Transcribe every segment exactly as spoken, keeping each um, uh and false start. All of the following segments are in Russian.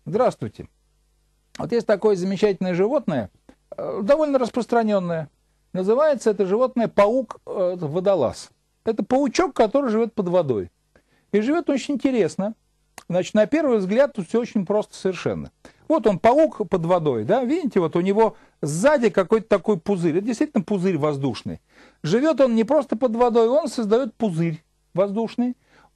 Здравствуйте. Вот есть такое замечательное животное, довольно распространенное. Называется это животное паук-водолаз. Это паучок, который живет под водой. И живет очень интересно. Значит, на первый взгляд тут все очень просто совершенно. Вот он, паук под водой, да, видите, вот у него сзади какой-то такой пузырь. Это действительно пузырь воздушный. Живет он не просто под водой, он создает пузырь воздушный.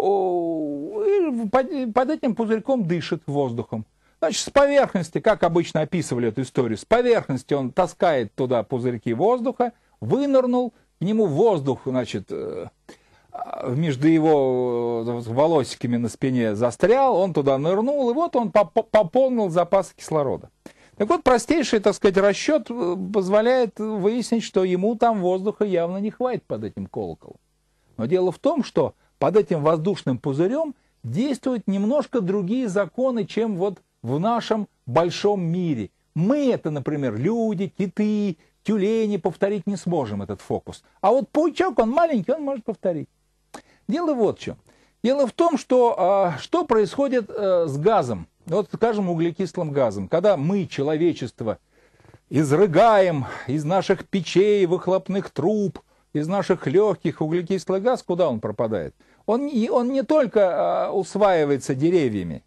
И под этим пузырьком дышит воздухом. Значит, с поверхности, как обычно описывали эту историю, с поверхности он таскает туда пузырьки воздуха, вынырнул, к нему воздух, значит, между его волосиками на спине застрял, он туда нырнул, и вот он пополнил запасы кислорода. Так вот, простейший, так сказать, расчет позволяет выяснить, что ему там воздуха явно не хватит под этим колоколом. Но дело в том, что под этим воздушным пузырем действуют немножко другие законы, чем вот в нашем большом мире. Мы это, например, люди, киты, тюлени, повторить не сможем этот фокус. А вот паучок, он маленький, он может повторить. Дело вот в чем. Дело в том, что а, что происходит а, с газом, вот, скажем, углекислым газом. Когда мы, человечество, изрыгаем из наших печей, выхлопных труб, из наших легких углекислый газ, куда он пропадает? Он, он не только а, усваивается деревьями,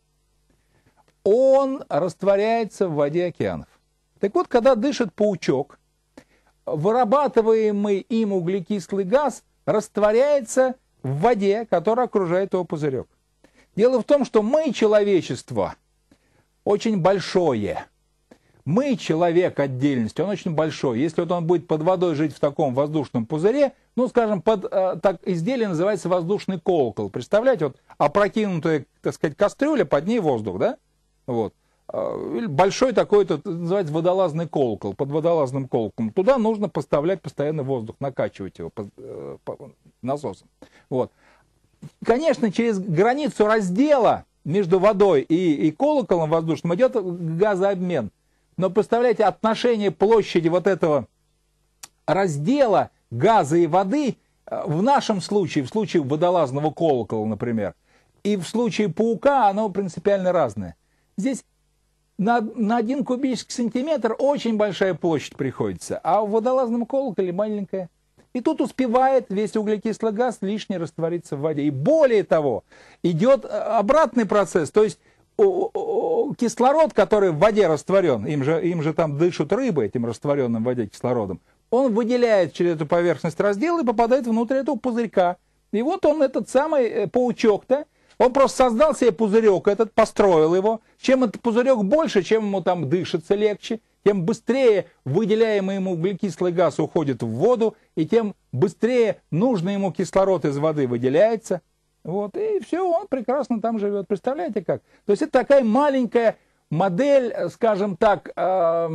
он растворяется в воде океанов. Так вот, когда дышит паучок, вырабатываемый им углекислый газ растворяется в воде, которая окружает его пузырек. Дело в том, что мы, человечество, очень большое. Мы, человек отдельности, он очень большой. Если вот он будет под водой жить в таком воздушном пузыре, ну, скажем, под э, так, изделие называется воздушный колокол. Представляете, вот опрокинутая, так сказать, кастрюля, под ней воздух, да? Вот. Большой такой, это называется водолазный колокол, под водолазным колоколом. Туда нужно поставлять постоянно воздух, накачивать его по, по, насосом. Вот. Конечно, через границу раздела между водой и, и колоколом воздушным идет газообмен. Но представляете, отношение площади вот этого раздела газа и воды в нашем случае, в случае водолазного колокола, например, и в случае паука, оно принципиально разное. Здесь на, на один кубический сантиметр очень большая площадь приходится, а в водолазном колоколе маленькая. И тут успевает весь углекислый газ лишний раствориться в воде. И более того, идет обратный процесс, то есть кислород, который в воде растворен, им же, им же там дышат рыбы этим растворенным в воде кислородом, он выделяет через эту поверхность раздела и попадает внутрь этого пузырька. И вот он, этот самый паучок-то, он просто создал себе пузырек этот, построил его. Чем этот пузырек больше, чем ему там дышится легче, тем быстрее выделяемый ему углекислый газ уходит в воду, и тем быстрее нужный ему кислород из воды выделяется. Вот, и все, он прекрасно там живет. Представляете как? То есть это такая маленькая модель, скажем так, э,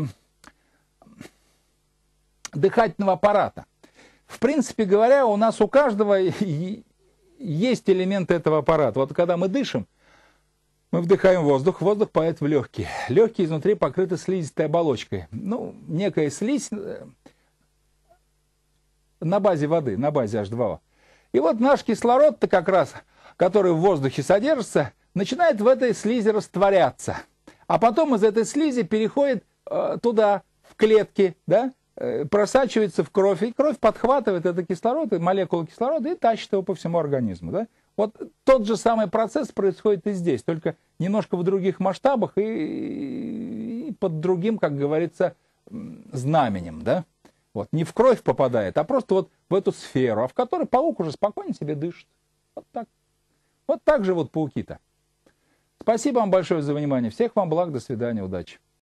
дыхательного аппарата. В принципе говоря, у нас у каждого есть элементы этого аппарата. Вот когда мы дышим, мы вдыхаем воздух, воздух падает в легкие. Легкие изнутри покрыты слизистой оболочкой. Ну, некая слизь на базе воды, на базе эйч два о. И вот наш кислород-то как раз, который в воздухе содержится, начинает в этой слизи растворяться. А потом из этой слизи переходит э, туда, в клетки, да, э, просачивается в кровь. И кровь подхватывает этот кислород, молекулы кислорода, и тащит его по всему организму. Да? Вот тот же самый процесс происходит и здесь, только немножко в других масштабах и, и под другим, как говорится, знаменем. Да? Вот, не в кровь попадает, а просто вот в эту сферу, а в которой паук уже спокойно себе дышит. Вот так. Вот так живут пауки-то. Спасибо вам большое за внимание. Всех вам благ, до свидания, удачи.